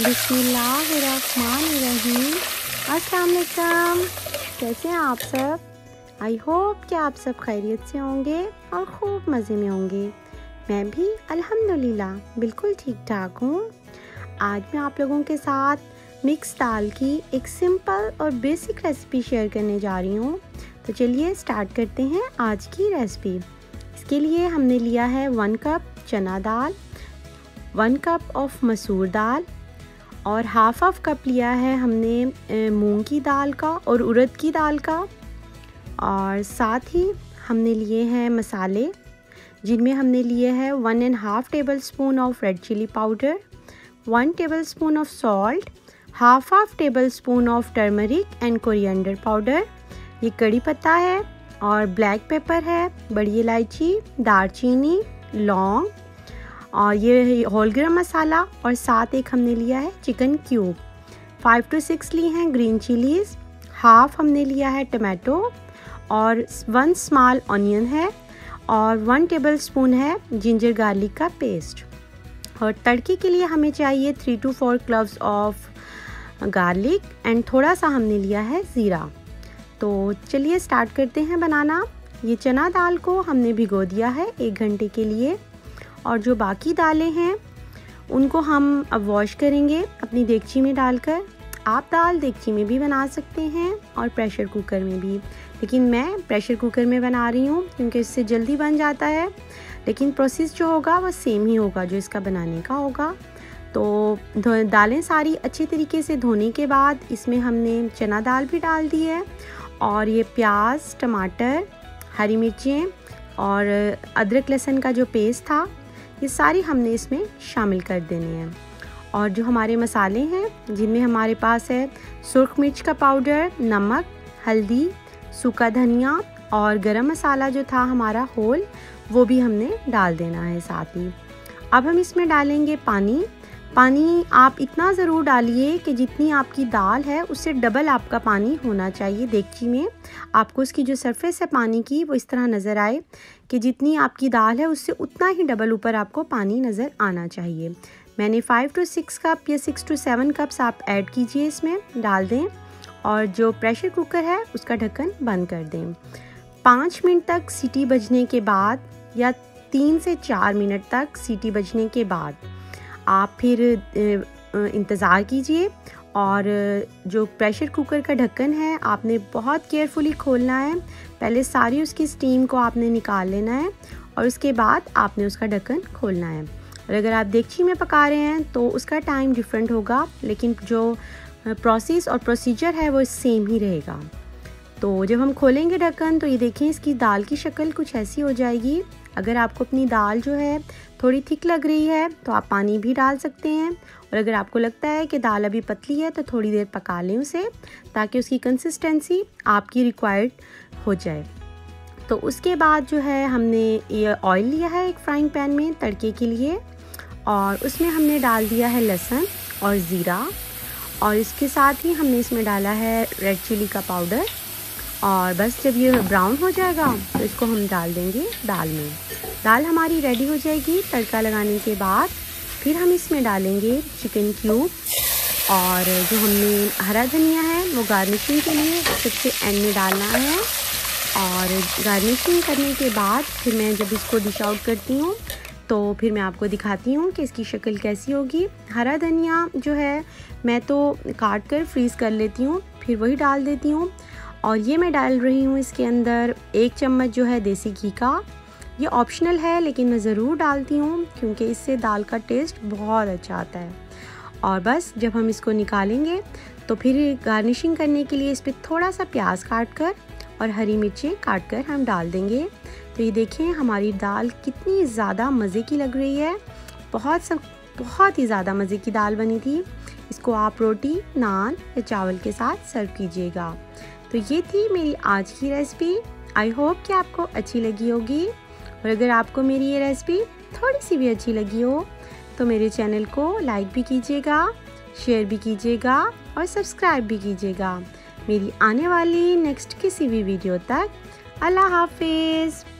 बिस्मिल्लाहिर्रहमानिर्रहीम। अस्सलाम वालेकुम। कैसे हैं आप सब? आई होप कि आप सब खैरियत से होंगे और ख़ूब मज़े में होंगे। मैं भी अल्हम्दुलिल्लाह बिल्कुल ठीक ठाक हूँ। आज मैं आप लोगों के साथ मिक्स दाल की एक सिंपल और बेसिक रेसिपी शेयर करने जा रही हूँ। तो चलिए स्टार्ट करते हैं आज की रेसिपी। इसके लिए हमने लिया है 1 कप चना दाल, 1 कप ऑफ मसूर दाल और हाफ कप लिया है हमने मूंग की दाल का और उड़द की दाल का। और साथ ही हमने लिए हैं मसाले, जिनमें हमने लिए हैं 1.5 tablespoon of red chilli powder, 1 tablespoon of salt, half tablespoon of turmeric and coriander powder, ये कड़ी पत्ता है और ब्लैक पेपर है, बड़ी इलायची, दालचीनी, लौंग और ये होल गरम मसाला और साथ एक हमने लिया है चिकन क्यूब। 5 to 6 ली हैं ग्रीन चिलीज़, हाफ हमने लिया है टमाटो और 1 स्मॉल ऑनियन है और 1 टेबलस्पून है जिंजर गार्लिक का पेस्ट। और तड़के के लिए हमें चाहिए 3 to 4 cloves of garlic and थोड़ा सा हमने लिया है ज़ीरा। तो चलिए स्टार्ट करते हैं बनाना। ये चना दाल को हमने भिगो दिया है 1 घंटे के लिए और जो बाकी दालें हैं उनको हम अब वॉश करेंगे अपनी देगची में डालकर। आप दाल देगची में भी बना सकते हैं और प्रेशर कुकर में भी, लेकिन मैं प्रेशर कुकर में बना रही हूँ क्योंकि इससे जल्दी बन जाता है, लेकिन प्रोसेस जो होगा वो सेम ही होगा जो इसका बनाने का होगा। तो दालें सारी अच्छी तरीके से धोने के बाद इसमें हमने चना दाल भी डाल दी है और ये प्याज, टमाटर, हरी मिर्चें और अदरक लहसुन का जो पेस्ट था ये सारी हमने इसमें शामिल कर देने हैं। और जो हमारे मसाले हैं जिनमें हमारे पास है सुर्ख मिर्च का पाउडर, नमक, हल्दी, सूखा धनिया और गरम मसाला जो था हमारा होल, वो भी हमने डाल देना है साथ ही। अब हम इसमें डालेंगे पानी। पानी आप इतना ज़रूर डालिए कि जितनी आपकी दाल है उससे डबल आपका पानी होना चाहिए देगची में। आपको उसकी जो सरफेस है पानी की वो इस तरह नज़र आए कि जितनी आपकी दाल है उससे उतना ही डबल ऊपर आपको पानी नज़र आना चाहिए। मैंने 5 to 6 कप या 6 to 7 कप्स आप ऐड कीजिए, इसमें डाल दें और जो प्रेशर कुकर है उसका ढक्कन बंद कर दें। 5 मिनट तक सीटी बजने के बाद या 3 से 4 मिनट तक सीटी बजने के बाद आप फिर इंतज़ार कीजिए और जो प्रेशर कुकर का ढक्कन है आपने बहुत केयरफुली खोलना है। पहले सारी उसकी स्टीम को आपने निकाल लेना है और उसके बाद आपने उसका ढक्कन खोलना है। और अगर आप देगची में पका रहे हैं तो उसका टाइम डिफरेंट होगा, लेकिन जो प्रोसेस और प्रोसीजर है वो सेम ही रहेगा। तो जब हम खोलेंगे ढक्कन तो ये देखें इसकी दाल की शक्ल कुछ ऐसी हो जाएगी। अगर आपको अपनी दाल जो है थोड़ी थिक लग रही है तो आप पानी भी डाल सकते हैं, और अगर आपको लगता है कि दाल अभी पतली है तो थोड़ी देर पका लें उसे, ताकि उसकी कंसिस्टेंसी आपकी रिक्वायर्ड हो जाए। तो उसके बाद जो है हमने ये ऑयल लिया है एक फ्राइंग पैन में तड़के के लिए और उसमें हमने डाल दिया है लहसुन और ज़ीरा और इसके साथ ही हमने इसमें डाला है रेड चिली का पाउडर। और बस जब ये ब्राउन हो जाएगा तो इसको हम डाल देंगे दाल में। दाल हमारी रेडी हो जाएगी तड़का लगाने के बाद। फिर हम इसमें डालेंगे चिकन क्यूब और जो हमने हरा धनिया है वो गार्निशिंग के लिए सबसे एंड में डालना है। और गार्निशिंग करने के बाद फिर मैं जब इसको डिश आउट करती हूँ तो फिर मैं आपको दिखाती हूँ कि इसकी शक्ल कैसी होगी। हरा धनिया जो है मैं तो काट कर फ्रीज़ कर लेती हूँ, फिर वही डाल देती हूँ। और ये मैं डाल रही हूँ इसके अंदर 1 चम्मच जो है देसी घी का। ये ऑप्शनल है लेकिन मैं ज़रूर डालती हूँ क्योंकि इससे दाल का टेस्ट बहुत अच्छा आता है। और बस जब हम इसको निकालेंगे तो फिर गार्निशिंग करने के लिए इस पर थोड़ा सा प्याज काट कर और हरी मिर्चें काट कर हम डाल देंगे। तो ये देखें हमारी दाल कितनी ज़्यादा मज़े की लग रही है। बहुत ही ज़्यादा मज़े की दाल बनी थी। इसको आप रोटी, नान या चावल के साथ सर्व कीजिएगा। तो ये थी मेरी आज की रेसिपी। आई होप कि आपको अच्छी लगी होगी, और अगर आपको मेरी ये रेसिपी थोड़ी सी भी अच्छी लगी हो तो मेरे चैनल को लाइक भी कीजिएगा, शेयर भी कीजिएगा और सब्सक्राइब भी कीजिएगा। मेरी आने वाली नेक्स्ट किसी भी वीडियो तक अल्लाह हाफिज़।